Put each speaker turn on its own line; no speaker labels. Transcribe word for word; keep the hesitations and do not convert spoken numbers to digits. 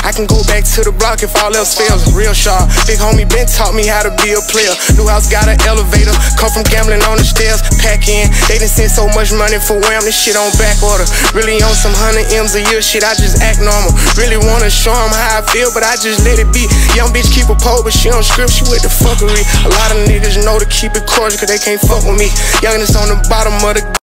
I can go back to the block if all else fails. Real sharp, big homie Ben taught me how to be a player. New house got an elevator, come from gambling on the stairs. Pack in, they done sent so much money for wham, this shit on back order. Really on some hundred M's a year shit, I just act normal. Really wanna show them how I feel, but I just let it be. Young bitch keep a pole, but she don't script, she with the fuckery. A lot of niggas know to keep it cordial, cause they can't fuck with me. Youngness on the bottom of the